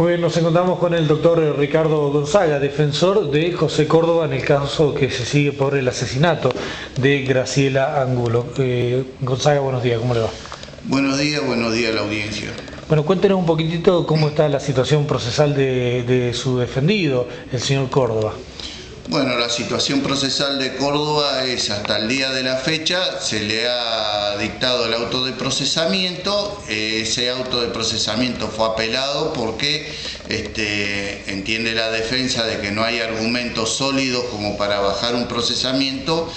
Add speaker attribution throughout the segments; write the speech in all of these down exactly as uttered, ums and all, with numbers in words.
Speaker 1: Muy bien, nos encontramos con el doctor Ricardo Gonzaga, defensor de José Córdoba en el caso que se sigue por el asesinato de Graciela Angulo. Eh, Gonzaga, buenos días, ¿cómo le va?
Speaker 2: Buenos días, buenos días a la audiencia.
Speaker 1: Bueno, cuéntenos un poquitito cómo está la situación procesal de, de su defendido, el señor Córdoba.
Speaker 2: Bueno, la situación procesal de Córdoba es hasta el día de la fecha, se le ha dictado el auto de procesamiento, ese auto de procesamiento fue apelado porque este, entiende la defensa de que no hay argumentos sólidos como para bajar un procesamiento,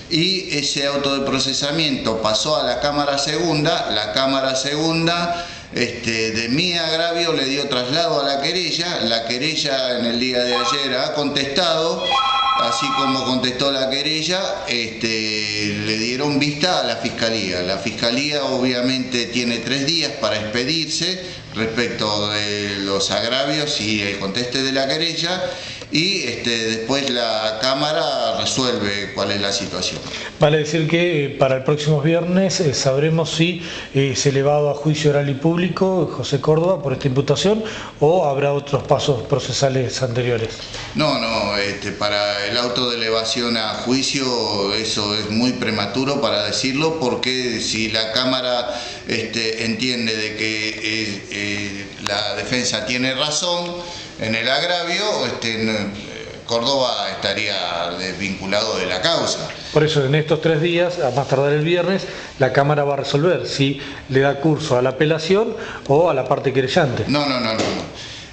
Speaker 2: y ese auto de procesamiento pasó a la Cámara Segunda. La Cámara Segunda este, de mi agravio le dio traslado a la querella. La querella en el día de ayer ha contestado, así como contestó la querella, este, le dieron vista a la Fiscalía. La Fiscalía obviamente tiene tres días para expedirse respecto de los agravios y el conteste de la querella, y este, después la Cámara resuelve cuál es la situación.
Speaker 1: Vale decir que eh, para el próximo viernes eh, sabremos si eh, es elevado a juicio oral y público José Córdoba por esta imputación, o habrá otros pasos procesales anteriores.
Speaker 2: No, no, este, para el auto de elevación a juicio eso es muy prematuro para decirlo, porque si la Cámara este, entiende de que eh, eh, la defensa tiene razón en el agravio, este, Córdoba estaría desvinculado de la causa.
Speaker 1: Por eso, en estos tres días, a más tardar el viernes, la Cámara va a resolver si le da curso a la apelación o a la parte querellante.
Speaker 2: No, no, no, no. no.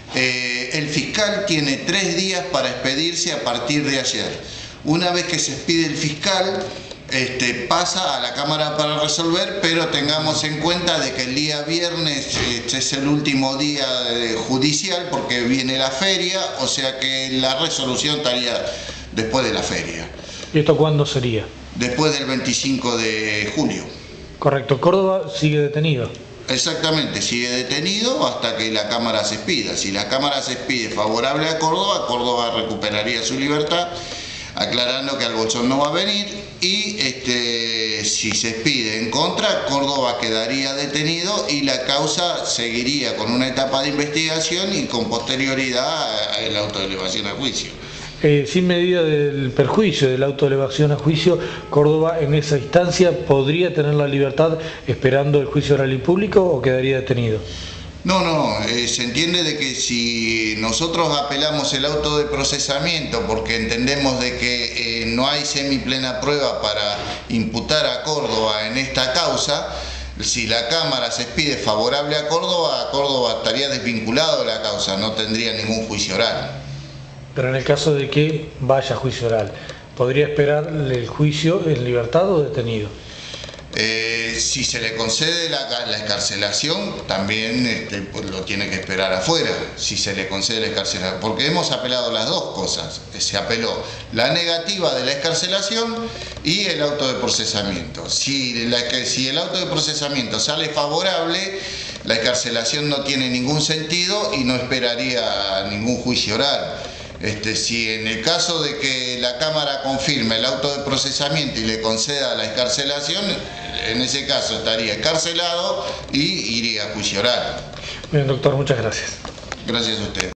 Speaker 2: Eh, el fiscal tiene tres días para expedirse a partir de ayer. Una vez que se expide el fiscal, este, pasa a la Cámara para resolver, pero tengamos en cuenta de que el día viernes este, es el último día eh, judicial, porque viene la feria, o sea que la resolución estaría después de la feria.
Speaker 1: ¿Y esto cuándo sería?
Speaker 2: Después del veinticinco de julio.
Speaker 1: Correcto. Córdoba sigue detenido.
Speaker 2: Exactamente, sigue detenido hasta que la Cámara se expida. Si la Cámara se expide favorable a Córdoba, Córdoba recuperaría su libertad, aclarando que Albochón no va a venir, y este, si se expide en contra, Córdoba quedaría detenido y la causa seguiría con una etapa de investigación y con posterioridad el auto de elevación a juicio.
Speaker 1: Eh, sin medida del perjuicio del auto de elevación a juicio, Córdoba en esa instancia podría tener la libertad esperando el juicio oral y público, o quedaría detenido.
Speaker 2: No, no, eh, se entiende de que si nosotros apelamos el auto de procesamiento porque entendemos de que eh, no hay semiplena prueba para imputar a Córdoba en esta causa, si la Cámara se expide favorable a Córdoba, Córdoba estaría desvinculado de la causa, no tendría ningún juicio oral.
Speaker 1: Pero en el caso de que vaya a juicio oral, ¿podría esperar el juicio en libertad o detenido?
Speaker 2: Eh, si se le concede la, la excarcelación, también este, pues, lo tiene que esperar afuera, si se le concede la excarcelación, porque hemos apelado las dos cosas. Se apeló la negativa de la excarcelación y el auto de procesamiento. Si, la, si el auto de procesamiento sale favorable, la excarcelación no tiene ningún sentido y no esperaría ningún juicio oral. Este, si en el caso de que la Cámara confirme el auto de procesamiento y le conceda la excarcelación, en ese caso estaría excarcelado y iría a juicio oral.
Speaker 1: Bien, doctor, muchas gracias.
Speaker 2: Gracias a usted.